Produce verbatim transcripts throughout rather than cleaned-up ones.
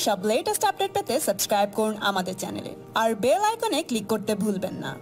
সব latest update পেতে subscribe করুন আমাদের চ্যানেলে আর বেল আইকনে ক্লিক করতে ভুলবেন না।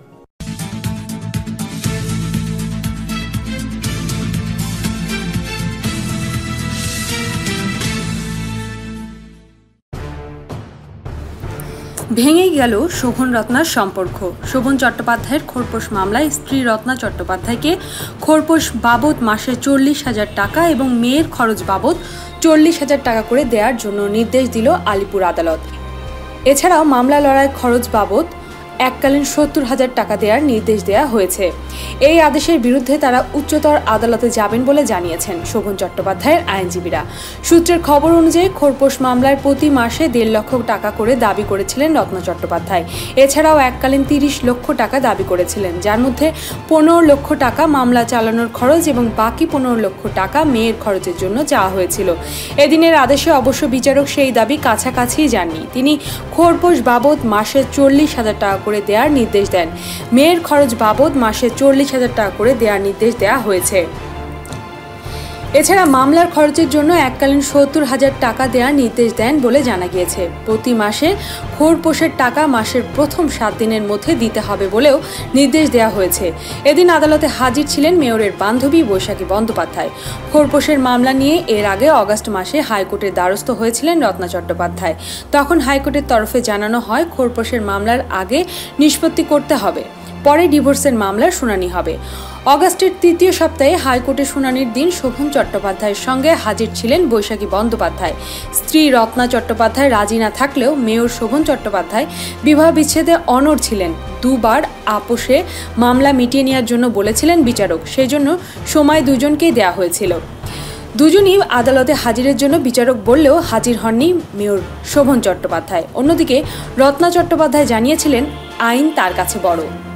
ভেঙে গেল শোভন রত্নার সম্পর্ক। শোভন চট্টোপাধ্যায়ের খোরপোশ মামলায় স্ত্রী রত্না চট্টোপাধ্যায়কে খোরপোশ বাবদ মাসে চল্লিশ হাজার টাকা এবং মেয়ের খরচ বাবদ চল্লিশ হাজার টাকা করে দেওয়ার জন্য নির্দেশ দিল আলিপুর আদালত। এছাড়াও মামলা লড়াই খরচ বাবদ এককালীন সত্তর হাজার টাকা দেওয়ার নির্দেশ দেওয়া হয়েছে। এই আদেশের বিরুদ্ধে তারা উচ্চতর আদালতে যাবেন বলে জানিয়েছেন শোভন চট্টোপাধ্যায়ের আইনজীবীরা। সূত্রের খবর অনুযায়ী খোরপোশ মামলায় প্রতি মাসে দেড় লক্ষ টাকা করে দাবি করেছিলেন রত্না চট্টোপাধ্যায়। এছাড়াও এককালীন তিরিশ লক্ষ টাকা দাবি করেছিলেন, যার মধ্যে পনেরো লক্ষ টাকা মামলা চালানোর খরচ এবং বাকি পনেরো লক্ষ টাকা মেয়ের খরচের জন্য চাওয়া হয়েছিল। এদিনের আদেশে অবশ্য বিচারক সেই দাবি কাছাকাছি যাননি। তিনি খোরপোশ বাবদ মাসে চল্লিশ হাজার টাকা করে দেওয়ার নির্দেশ দেন। মেয়ের খরচ বাবদ মাসে চল্লিশ হাজার টাকা করে দেওয়ার নির্দেশ দেওয়া হয়েছে। এছাড়া মামলার খরচের জন্য এককালীন সত্তর হাজার টাকা দেওয়ার নির্দেশ দেন বলে জানা গিয়েছে। প্রতি মাসে খোরপোশের টাকা মাসের প্রথম সাত দিনের মধ্যে দিতে হবে বলেও নির্দেশ দেওয়া হয়েছে। এদিন আদালতে হাজির ছিলেন মেয়রের বান্ধবী বৈশাখী বন্দ্যোপাধ্যায়। খোরপোশের মামলা নিয়ে এর আগে অগাস্ট মাসে হাইকোর্টের দ্বারস্থ হয়েছিলেন রত্না চট্টোপাধ্যায়। তখন হাইকোর্টের তরফে জানানো হয় খোরপোশের মামলার আগে নিষ্পত্তি করতে হবে, পরে ডিভোর্সের মামলার শুনানি হবে। অগাস্টের তৃতীয় সপ্তাহে হাইকোর্টে শুনানির দিন শোভন চট্টোপাধ্যায়ের সঙ্গে হাজির ছিলেন বৈশাখী বন্দ্যোপাধ্যায়। স্ত্রী রত্না চট্টোপাধ্যায় রাজি না থাকলেও মেয়র শোভন চট্টোপাধ্যায় বিবাহ বিচ্ছেদে অনড় ছিলেন। দুবার আপোষে মামলা মিটিয়ে নেওয়ার জন্য বলেছিলেন বিচারক, সেই জন্য সময় দুজনকেই দেওয়া হয়েছিল। দুজনই আদালতে হাজিরের জন্য বিচারক বললেও হাজির হননি মেয়র শোভন চট্টোপাধ্যায়। অন্যদিকে রত্না চট্টোপাধ্যায় জানিয়েছিলেন আইন তার কাছে বড়।